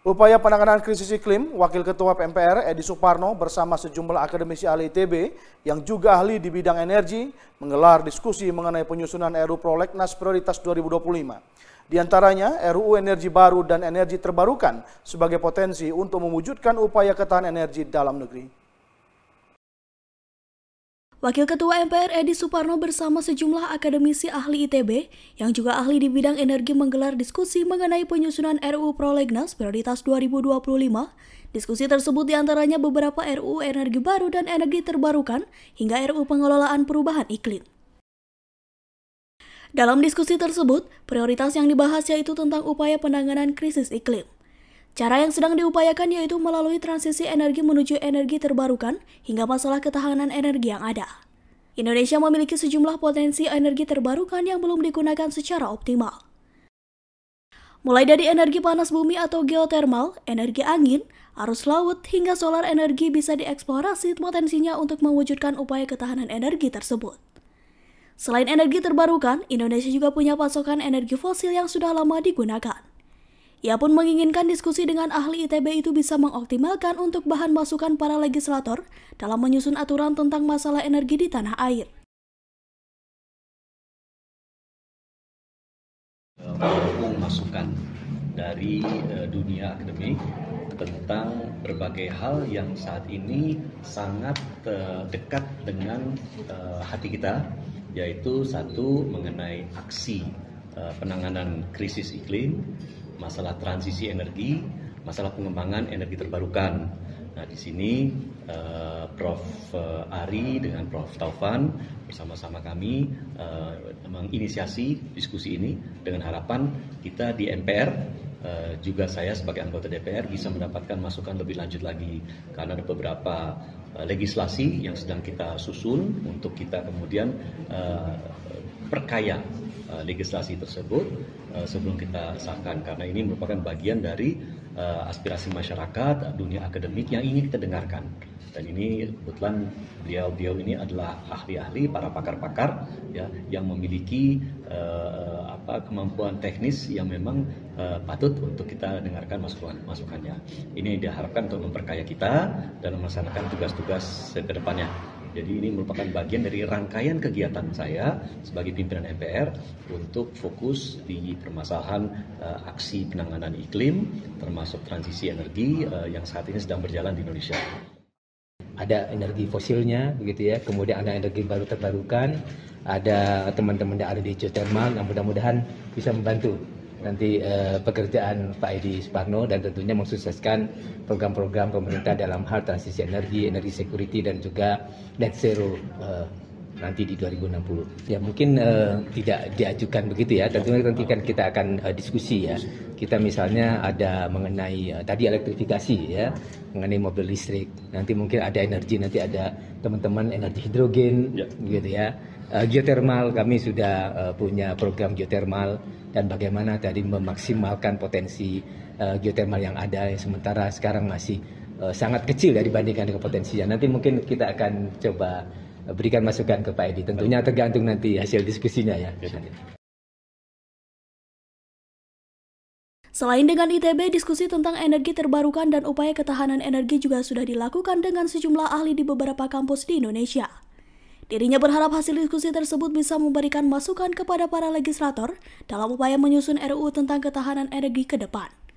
Upaya penanganan krisis iklim, Wakil Ketua MPR Edi Suparno bersama sejumlah akademisi ahli ITB yang juga ahli di bidang energi menggelar diskusi mengenai penyusunan RUU Prolegnas Prioritas 2025. Di antaranya RUU Energi Baru dan Energi Terbarukan sebagai potensi untuk mewujudkan upaya ketahanan energi dalam negeri. Wakil Ketua MPR Edi Suparno bersama sejumlah akademisi ahli ITB yang juga ahli di bidang energi menggelar diskusi mengenai penyusunan RUU Prolegnas Prioritas 2025. Diskusi tersebut diantaranya beberapa RUU Energi Baru dan Energi Terbarukan hingga RUU Pengelolaan Perubahan Iklim. Dalam diskusi tersebut, prioritas yang dibahas yaitu tentang upaya penanganan krisis iklim. Cara yang sedang diupayakan yaitu melalui transisi energi menuju energi terbarukan hingga masalah ketahanan energi yang ada. Indonesia memiliki sejumlah potensi energi terbarukan yang belum digunakan secara optimal. Mulai dari energi panas bumi atau geotermal, energi angin, arus laut, hingga solar energi bisa dieksplorasi potensinya untuk mewujudkan upaya ketahanan energi tersebut. Selain energi terbarukan, Indonesia juga punya pasokan energi fosil yang sudah lama digunakan. Ia pun menginginkan diskusi dengan ahli ITB itu bisa mengoptimalkan untuk bahan masukan para legislator dalam menyusun aturan tentang masalah energi di tanah air. Masukan dari dunia akademik tentang berbagai hal yang saat ini sangat dekat dengan hati kita, yaitu satu mengenai aksi penanganan krisis iklim, masalah transisi energi, masalah pengembangan energi terbarukan. Nah, di sini Prof. Ari dengan Prof. Taufan bersama-sama kami menginisiasi diskusi ini dengan harapan kita di MPR, juga saya sebagai anggota DPR bisa mendapatkan masukan lebih lanjut lagi, karena ada beberapa legislasi yang sedang kita susun untuk kita kemudian perkaya legislasi tersebut sebelum kita sahkan, karena ini merupakan bagian dari aspirasi masyarakat, dunia akademik yang ingin kita dengarkan. Dan ini kebetulan beliau ini adalah ahli-ahli, para pakar-pakar ya, yang memiliki kemampuan teknis yang memang patut untuk kita dengarkan masukannya. Ini diharapkan untuk memperkaya kita dalam melaksanakan tugas-tugas ke depannya. Jadi ini merupakan bagian dari rangkaian kegiatan saya sebagai pimpinan MPR untuk fokus di permasalahan aksi penanganan iklim, termasuk transisi energi yang saat ini sedang berjalan di Indonesia. Ada energi fosilnya, begitu ya. Kemudian ada energi baru terbarukan, ada teman-teman yang ada di geothermal yang mudah-mudahan bisa membantu nanti pekerjaan Pak Edi Suparno dan tentunya mensukseskan program-program pemerintah dalam hal transisi energi, energi security dan juga net zero nanti di 2060. Ya mungkin tidak diajukan begitu ya, tentunya nanti kan kita akan diskusi ya. Kita misalnya ada mengenai tadi elektrifikasi ya, mengenai mobil listrik. Nanti mungkin ada energi, nanti ada teman-teman energi hidrogen ya, gitu ya. Geothermal, kami sudah punya program geothermal dan bagaimana tadi memaksimalkan potensi geothermal yang ada, sementara sekarang masih sangat kecil ya dibandingkan dengan potensinya. Nanti mungkin kita akan coba berikan masukan ke Pak Edi, tentunya tergantung nanti hasil diskusinya ya. Selain dengan ITB, diskusi tentang energi terbarukan dan upaya ketahanan energi juga sudah dilakukan dengan sejumlah ahli di beberapa kampus di Indonesia. Dirinya berharap hasil diskusi tersebut bisa memberikan masukan kepada para legislator dalam upaya menyusun RUU tentang ketahanan energi ke depan.